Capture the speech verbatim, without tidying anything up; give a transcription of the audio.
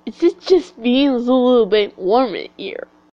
Is it just being a little bit warm in here?